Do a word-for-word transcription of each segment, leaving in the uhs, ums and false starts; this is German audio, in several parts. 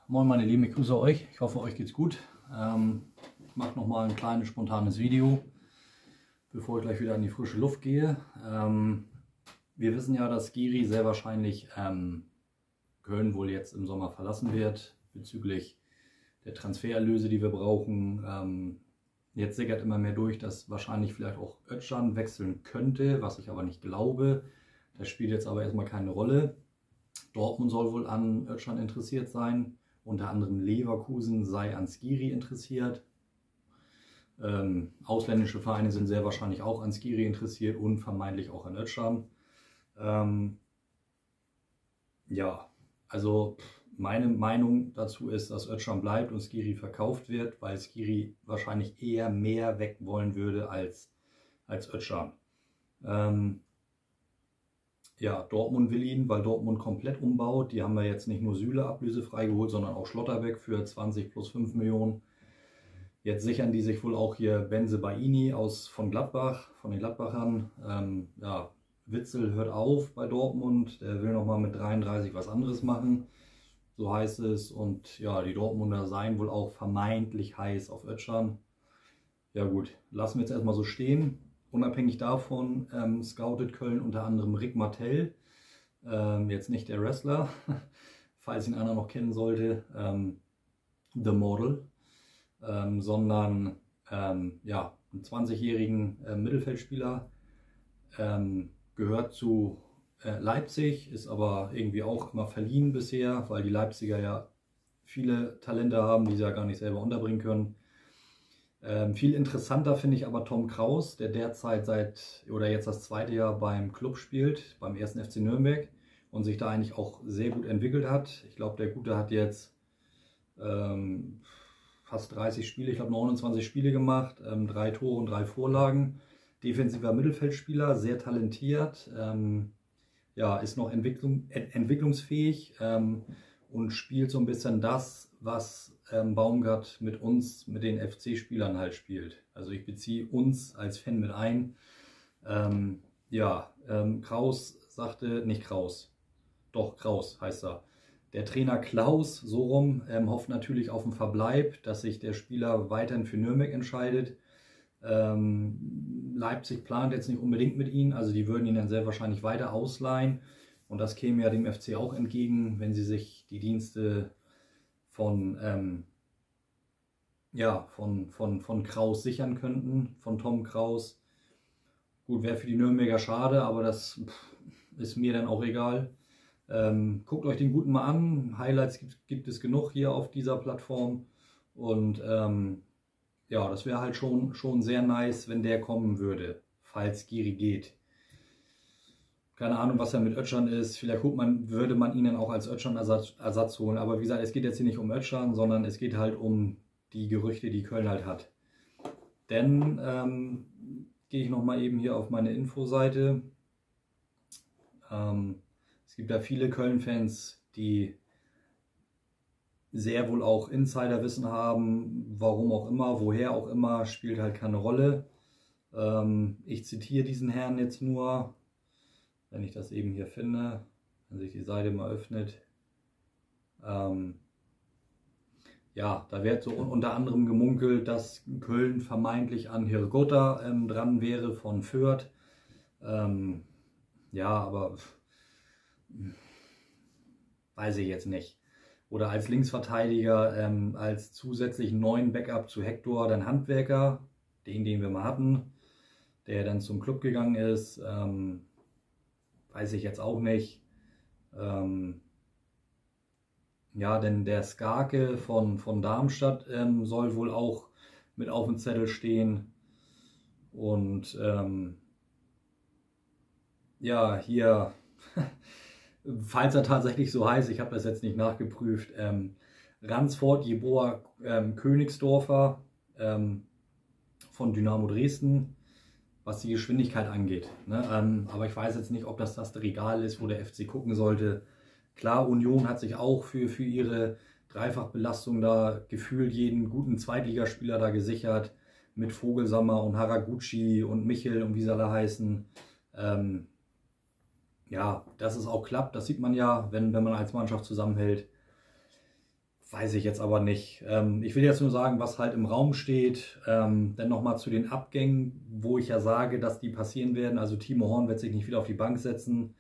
Moin meine Lieben, ich grüße euch. Ich hoffe, euch geht's gut. Ähm, ich mache nochmal ein kleines spontanes Video, bevor ich gleich wieder in die frische Luft gehe. Ähm, wir wissen ja, dass Skiri sehr wahrscheinlich ähm, Köln wohl jetzt im Sommer verlassen wird, bezüglich der Transfererlöse, die wir brauchen. Ähm, jetzt sickert immer mehr durch, dass wahrscheinlich vielleicht auch Özcan wechseln könnte, was ich aber nicht glaube. Das spielt jetzt aber erstmal keine Rolle. Dortmund soll wohl an Özcan interessiert sein. Unter anderem Leverkusen sei an Skiri interessiert. Ähm, ausländische Vereine sind sehr wahrscheinlich auch an Skiri interessiert und vermeintlich auch an Özcan. Ähm, ja, also meine Meinung dazu ist, dass Özcan bleibt und Skiri verkauft wird, weil Skiri wahrscheinlich eher mehr weg wollen würde als, als Özcan. Ähm, Ja, Dortmund will ihn, weil Dortmund komplett umbaut. Die haben ja jetzt nicht nur Süle ablösefrei geholt, sondern auch Schlotterbeck für zwanzig plus fünf Millionen. Jetzt sichern die sich wohl auch hier Bensebaini aus von Gladbach, von den Gladbachern. Ähm, ja, Witzel hört auf bei Dortmund. Der will nochmal mit dreiunddreißig was anderes machen. So heißt es. Und ja, die Dortmunder seien wohl auch vermeintlich heiß auf Özcan. Ja gut, lassen wir jetzt erstmal so stehen. Unabhängig davon ähm, scoutet Köln unter anderem Rick Martell, ähm, jetzt nicht der Wrestler, falls ihn einer noch kennen sollte, ähm, The Model, ähm, sondern ähm, ja, einen zwanzigjährigen äh, Mittelfeldspieler, ähm, gehört zu äh, Leipzig, ist aber irgendwie auch immer verliehen bisher, weil die Leipziger ja viele Talente haben, die sie ja gar nicht selber unterbringen können. Ähm, viel interessanter finde ich aber Tom Kraus, der derzeit seit oder jetzt das zweite Jahr beim Club spielt, beim ersten F C Nürnberg und sich da eigentlich auch sehr gut entwickelt hat. Ich glaube, der Gute hat jetzt ähm, fast dreißig Spiele, ich glaube neunundzwanzig Spiele gemacht, ähm, drei Tore und drei Vorlagen. Defensiver Mittelfeldspieler, sehr talentiert, ähm, ja, ist noch Entwicklung, ent entwicklungsfähig ähm, und spielt so ein bisschen das, was ähm, Baumgart mit uns, mit den F C-Spielern halt spielt. Also ich beziehe uns als Fan mit ein. Ähm, ja, ähm, Kraus sagte, nicht Kraus, doch Kraus heißt er. Der Trainer Klaus, so rum, ähm, hofft natürlich auf den Verbleib, dass sich der Spieler weiterhin für Nürnberg entscheidet. Ähm, Leipzig plant jetzt nicht unbedingt mit ihm, also die würden ihn dann sehr wahrscheinlich weiter ausleihen. Und das käme ja dem F C auch entgegen, wenn sie sich die Dienste von, ähm, ja, von, von, von Kraus sichern könnten, von Tom Kraus. Gut, wäre für die Nürnberger schade, aber das pff, ist mir dann auch egal. Ähm, guckt euch den Guten mal an. Highlights gibt, gibt es genug hier auf dieser Plattform. Und ähm, ja, das wäre halt schon, schon sehr nice, wenn der kommen würde, falls Skiri geht. Keine Ahnung, was er mit Özcan ist. Vielleicht guckt man, würde man ihn dann auch als Özcan-Ersatz Ersatz holen. Aber wie gesagt, es geht jetzt hier nicht um Özcan, sondern es geht halt um die Gerüchte, die Köln halt hat. Denn ähm, gehe ich nochmal eben hier auf meine Infoseite. Ähm, es gibt da viele Köln-Fans, die sehr wohl auch Insiderwissen haben, warum auch immer, woher auch immer, spielt halt keine Rolle. Ähm, ich zitiere diesen Herrn jetzt nur, wenn ich das eben hier finde, wenn sich die Seite mal öffnet. Ähm, ja, da wird so unter anderem gemunkelt, dass Köln vermeintlich an Hirgota ähm, dran wäre von Fürth. Ähm, ja, aber weiß ich jetzt nicht. Oder als Linksverteidiger, ähm, als zusätzlichen neuen Backup zu Hector, dann Handwerker, den, den wir mal hatten, der dann zum Club gegangen ist, ähm, weiß ich jetzt auch nicht. Ähm, ja, denn der Skarke von, von Darmstadt ähm, soll wohl auch mit auf dem Zettel stehen. Und ähm, ja, hier, falls er tatsächlich so heißt, ich habe das jetzt nicht nachgeprüft, ähm, Ransford Jeboa ähm, Königsdorfer ähm, von Dynamo Dresden, was die Geschwindigkeit angeht. Ne? Ähm, aber ich weiß jetzt nicht, ob das das Regal ist, wo der F C gucken sollte. Klar, Union hat sich auch für, für ihre Dreifachbelastung da gefühlt jeden guten Zweitligaspieler da gesichert, mit Vogelsammer und Haraguchi und Michel und wie sie alle heißen. Ähm, ja, dass es auch klappt, das sieht man ja, wenn, wenn man als Mannschaft zusammenhält. weiß ich jetzt aber nicht. Ähm, ich will jetzt nur sagen, was halt im Raum steht. Ähm, dann nochmal zu den Abgängen, wo ich ja sage, dass die passieren werden. Also Timo Horn wird sich nicht wieder auf die Bank setzen.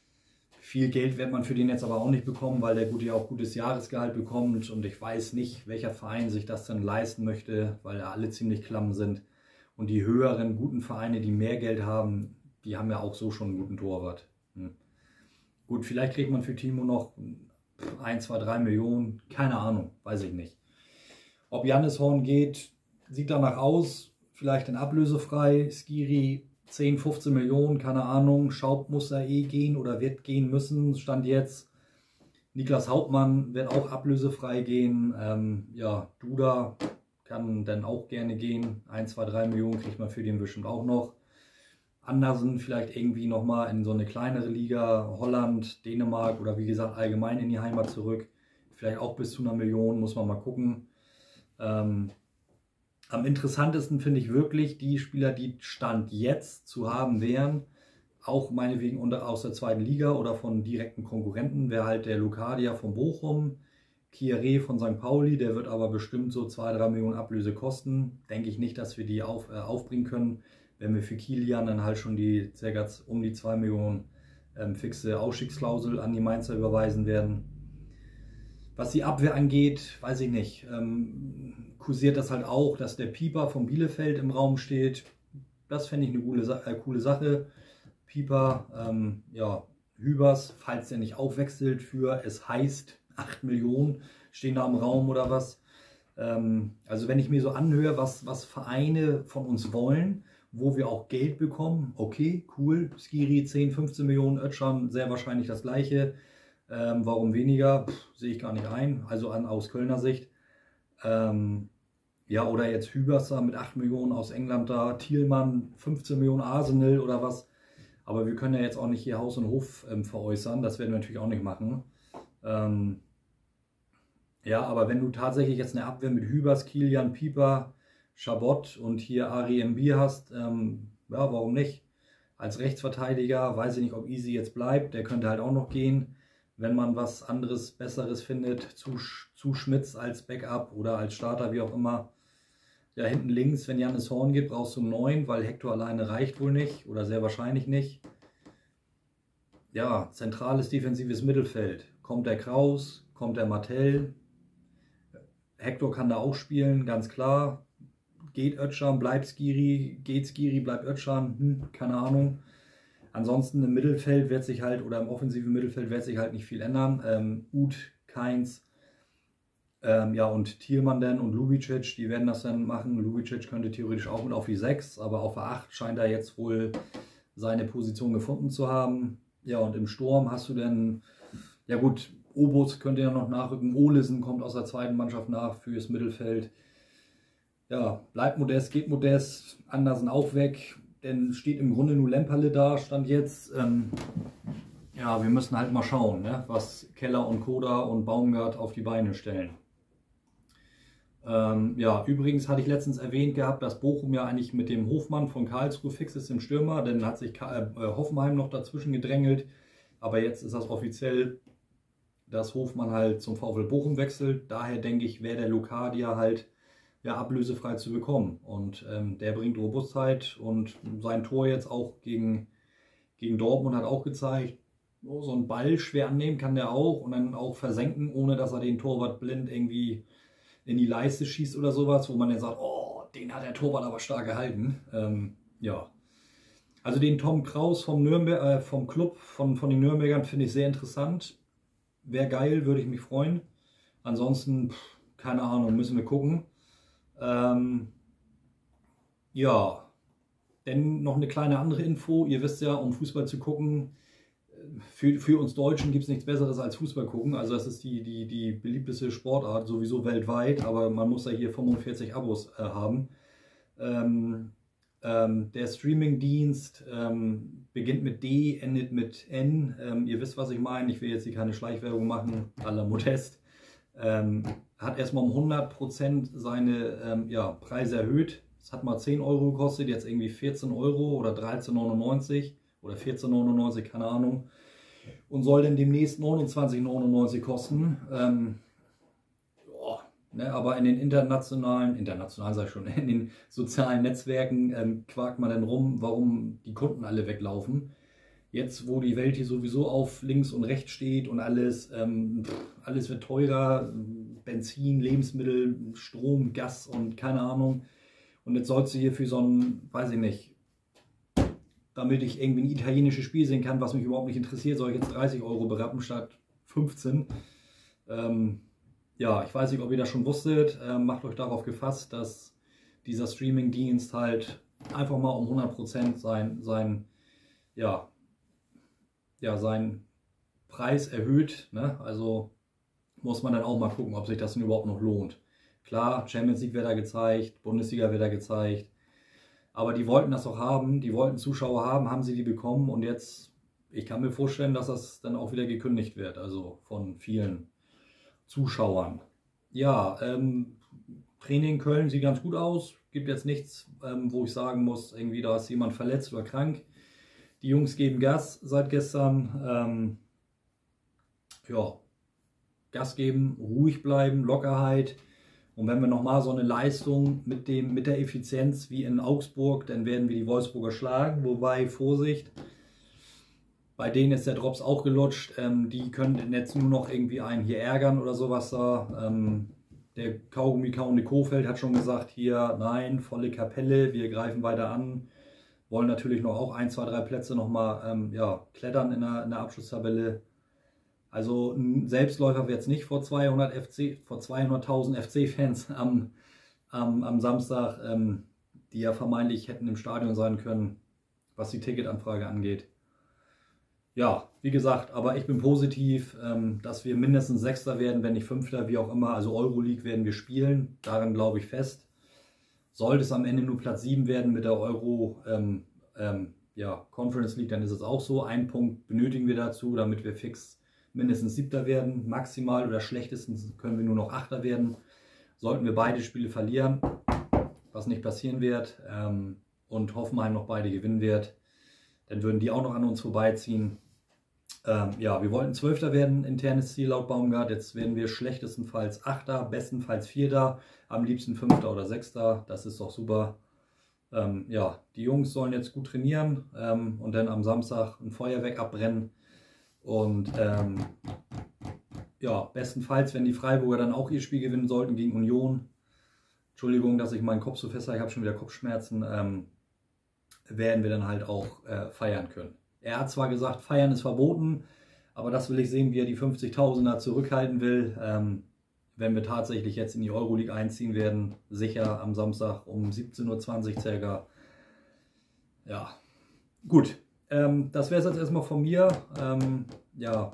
Viel Geld wird man für den jetzt aber auch nicht bekommen, weil der Gute ja auch gutes Jahresgehalt bekommt. Und ich weiß nicht, welcher Verein sich das dann leisten möchte, weil da alle ziemlich klamm sind. Und die höheren, guten Vereine, die mehr Geld haben, die haben ja auch so schon einen guten Torwart. Hm. Gut, vielleicht kriegt man für Timo noch ein, zwei, drei Millionen, keine Ahnung, weiß ich nicht. Ob Jannis Horn geht, sieht danach aus, vielleicht in ablösefrei, Skiri zehn, fünfzehn Millionen, keine Ahnung, Schaub muss da eh gehen oder wird gehen müssen, Stand jetzt. Niklas Hauptmann wird auch ablösefrei gehen, ähm, ja, Duda kann dann auch gerne gehen, ein, zwei, drei Millionen kriegt man für den bestimmt auch noch. Andersen vielleicht irgendwie nochmal in so eine kleinere Liga, Holland, Dänemark oder wie gesagt allgemein in die Heimat zurück. Vielleicht auch bis zu einer Million, muss man mal gucken. Ähm, am interessantesten finde ich wirklich die Spieler, die Stand jetzt zu haben wären, auch meinetwegen unter, aus der zweiten Liga oder von direkten Konkurrenten, wäre halt der Locadia von Bochum, Kieré von Sankt Pauli, der wird aber bestimmt so zwei, drei Millionen Ablöse kosten. Denke ich nicht, dass wir die auf, äh, aufbringen können. Wenn wir für Kilian dann halt schon die circa um die zwei Millionen ähm, fixe Ausstiegsklausel an die Mainzer überweisen werden. Was die Abwehr angeht, weiß ich nicht. Ähm, kursiert das halt auch, dass der Pieper von Bielefeld im Raum steht. Das fände ich eine coole, äh, coole Sache. Pieper, ähm, ja, Hübers, falls der nicht aufwechselt für, es heißt, acht Millionen stehen da im Raum oder was. Ähm, also wenn ich mir so anhöre, was, was Vereine von uns wollen, wo wir auch Geld bekommen, okay, cool, Skiri zehn, fünfzehn Millionen, Özcan sehr wahrscheinlich das gleiche, ähm, warum weniger, Pff, sehe ich gar nicht ein, also an, aus Kölner Sicht. Ähm, ja, oder jetzt Hübers mit acht Millionen aus England da, Thielmann fünfzehn Millionen Arsenal oder was, aber wir können ja jetzt auch nicht hier Haus und Hof ähm, veräußern, das werden wir natürlich auch nicht machen. Ähm, ja, aber wenn du tatsächlich jetzt eine Abwehr mit Hübers, Kilian, Pieper, Chabot und hier Ari Mbir hast, ähm, ja, warum nicht? Als Rechtsverteidiger, weiß ich nicht, ob Easy jetzt bleibt, der könnte halt auch noch gehen, wenn man was anderes, Besseres findet, zu, zu Schmitz als Backup oder als Starter, wie auch immer. Ja, hinten links, wenn Jannis Horn geht, brauchst du einen neuen, weil Hector alleine reicht wohl nicht oder sehr wahrscheinlich nicht. Ja, zentrales defensives Mittelfeld. Kommt der Kraus, kommt der Martell. Hector kann da auch spielen, ganz klar. Geht Özcan, bleibt Skiri, geht Skiri, bleibt Özcan, hm, keine Ahnung. Ansonsten im Mittelfeld wird sich halt, oder im offensiven Mittelfeld wird sich halt nicht viel ändern. Ähm, Uth, Kainz, ähm, ja und Thielmann dann und Lubicic, die werden das dann machen. Lubicic könnte theoretisch auch mit auf die sechs, aber auf der acht scheint er jetzt wohl seine Position gefunden zu haben. Ja, und im Sturm hast du dann, ja gut, Obus könnte ja noch nachrücken, Olesen kommt aus der zweiten Mannschaft nach fürs Mittelfeld. Ja, bleibt Modest, geht Modest, Andersen auch weg, denn steht im Grunde nur Lemperle da, stand jetzt. Ähm, ja, wir müssen halt mal schauen, ne, was Keller und Koda und Baumgart auf die Beine stellen. Ähm, ja, übrigens hatte ich letztens erwähnt gehabt, dass Bochum ja eigentlich mit dem Hofmann von Karlsruhe fix ist im Stürmer, dann hat sich äh, Hoffenheim noch dazwischen gedrängelt, aber jetzt ist das offiziell, dass Hofmann halt zum VfL Bochum wechselt. Daher denke ich, wäre der Locadia halt ja, ablösefrei zu bekommen. Und ähm, der bringt Robustheit und sein Tor jetzt auch gegen, gegen Dortmund hat auch gezeigt, oh, so einen Ball schwer annehmen kann der auch und dann auch versenken, ohne dass er den Torwart blind irgendwie in die Leiste schießt oder sowas, wo man dann sagt, oh, den hat der Torwart aber stark gehalten. Ähm, ja. Also den Tom Kraus vom, Nürnberg, äh, vom Club, von, von den Nürnbergern finde ich sehr interessant. Wäre geil, würde ich mich freuen. Ansonsten, pff, keine Ahnung, müssen wir gucken. Ähm, ja, dann noch eine kleine andere Info. Ihr wisst ja, um Fußball zu gucken, für, für uns Deutschen gibt es nichts Besseres als Fußball gucken. Also das ist die, die, die beliebteste Sportart, sowieso weltweit, aber man muss ja hier fünfundvierzig Abos äh, haben. Ähm, ähm, der Streamingdienst ähm, beginnt mit D, endet mit N. Ähm, ihr wisst, was ich meine. Ich will jetzt hier keine Schleichwerbung machen, à la Modest. Ähm, hat erstmal um hundert Prozent seine ähm, ja, Preise erhöht. Es hat mal zehn Euro gekostet, jetzt irgendwie vierzehn Euro oder dreizehn neunundneunzig oder vierzehn neunundneunzig, keine Ahnung. Und soll dann demnächst neunundzwanzig neunundneunzig kosten. Ähm, Ne? Aber in den internationalen, international sag ich schon, in den sozialen Netzwerken ähm, quakt man dann rum, warum die Kunden alle weglaufen. Jetzt, wo die Welt hier sowieso auf links und rechts steht und alles, ähm, alles wird teurer, Benzin, Lebensmittel, Strom, Gas und keine Ahnung. Und jetzt sollst du hier für so ein, weiß ich nicht, damit ich irgendwie ein italienisches Spiel sehen kann, was mich überhaupt nicht interessiert, soll ich jetzt dreißig Euro berappen statt fünfzehn. Ähm, ja, ich weiß nicht, ob ihr das schon wusstet. Ähm, macht euch darauf gefasst, dass dieser Streaming-Dienst halt einfach mal um hundert Prozent sein, sein, ja, ja, seinen Preis erhöht. Ne? Also muss man dann auch mal gucken, ob sich das denn überhaupt noch lohnt. Klar, Champions League wird da gezeigt, Bundesliga wird da gezeigt. Aber die wollten das auch haben, die wollten Zuschauer haben, haben sie die bekommen und jetzt, ich kann mir vorstellen, dass das dann auch wieder gekündigt wird, also von vielen Zuschauern. Ja, ähm, Training in Köln sieht ganz gut aus, gibt jetzt nichts, ähm, wo ich sagen muss, irgendwie da ist jemand verletzt oder krank. Die Jungs geben Gas seit gestern, ähm, ja, Gas geben, ruhig bleiben, Lockerheit. Und wenn wir nochmal so eine Leistung mit, dem, mit der Effizienz wie in Augsburg, dann werden wir die Wolfsburger schlagen. Wobei, Vorsicht, bei denen ist der Drops auch gelutscht. Ähm, die können jetzt nur noch irgendwie einen hier ärgern oder sowas da. Ähm, der Kaugummi-kauende Kohfeldt hat schon gesagt, hier, nein, volle Kapelle, wir greifen weiter an. Wollen natürlich noch auch ein, zwei, drei Plätze nochmal ähm, ja, klettern in der, in der Abschlusstabelle. Also ein Selbstläufer wird es nicht vor zweihundert F C, vor zweihunderttausend F C-Fans am, am, am Samstag, ähm, die ja vermeintlich hätten im Stadion sein können, was die Ticketanfrage angeht. Ja, wie gesagt, aber ich bin positiv, ähm, dass wir mindestens Sechster werden, wenn nicht Fünfter, wie auch immer. Also Euroleague werden wir spielen, daran glaube ich fest. Sollte es am Ende nur Platz sieben werden mit der Euro ähm, ähm, ja, Conference League, dann ist es auch so. Einen Punkt benötigen wir dazu, damit wir fix mindestens Siebter werden. Maximal oder schlechtestens können wir nur noch Achter werden. Sollten wir beide Spiele verlieren, was nicht passieren wird, ähm, und Hoffenheim noch beide gewinnen wird, dann würden die auch noch an uns vorbeiziehen. Ähm, ja, wir wollten Zwölfter werden, internes Ziel laut Baumgart. Jetzt werden wir schlechtestenfalls Achter, bestenfalls Vierter, am liebsten Fünfter oder Sechster. Das ist doch super. Ähm, ja, die Jungs sollen jetzt gut trainieren ähm, und dann am Samstag ein Feuerwerk abbrennen. Und ähm, ja, bestenfalls, wenn die Freiburger dann auch ihr Spiel gewinnen sollten gegen Union, Entschuldigung, dass ich meinen Kopf so fest habe, ich habe schon wieder Kopfschmerzen, ähm, werden wir dann halt auch äh, feiern können. Er hat zwar gesagt, feiern ist verboten, aber das will ich sehen, wie er die fünfzigtausender zurückhalten will. Ähm, wenn wir tatsächlich jetzt in die Euroleague einziehen werden, sicher am Samstag um siebzehn Uhr zwanzig circa. Ja, gut. Ähm, das wäre es jetzt erstmal von mir. Ähm, ja,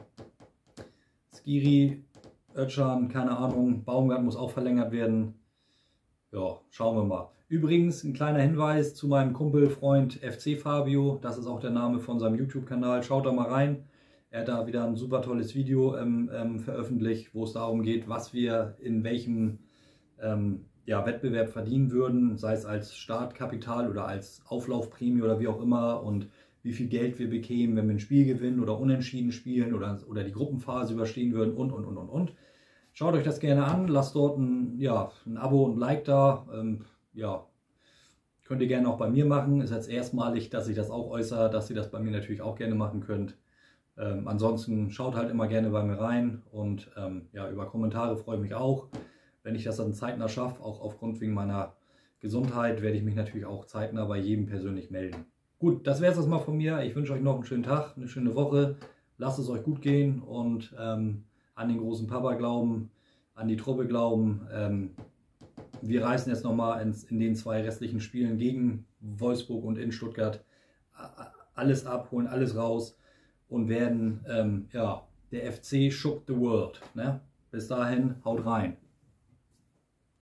Skiri, Özcan, keine Ahnung, Baumgart muss auch verlängert werden. Ja, schauen wir mal. Übrigens, ein kleiner Hinweis zu meinem Kumpel, Freund F C Fabio. Das ist auch der Name von seinem YouTube-Kanal. Schaut da mal rein. Er hat da wieder ein super tolles Video ähm, ähm, veröffentlicht, wo es darum geht, was wir in welchem ähm, ja, Wettbewerb verdienen würden, sei es als Startkapital oder als Auflaufprämie oder wie auch immer, und wie viel Geld wir bekämen, wenn wir ein Spiel gewinnen oder unentschieden spielen oder, oder die Gruppenphase überstehen würden und, und, und, und, und. Schaut euch das gerne an, lasst dort ein, ja, ein Abo und ein Like da. Ähm, ja, könnt ihr gerne auch bei mir machen. Ist jetzt erstmalig, dass ich das auch äußere, dass ihr das bei mir natürlich auch gerne machen könnt. Ähm, ansonsten schaut halt immer gerne bei mir rein und ähm, ja, über Kommentare freue ich mich auch. Wenn ich das dann zeitnah schaffe, auch aufgrund wegen meiner Gesundheit, werde ich mich natürlich auch zeitnah bei jedem persönlich melden. Gut, das wäre es erstmal von mir. Ich wünsche euch noch einen schönen Tag, eine schöne Woche. Lasst es euch gut gehen und ähm, an den großen Papa glauben, an die Truppe glauben. Ähm, wir reißen jetzt nochmal in den zwei restlichen Spielen gegen Wolfsburg und in Stuttgart alles ab, holen alles raus und werden, ähm, ja, der F C shook the world. Ne? Bis dahin, haut rein.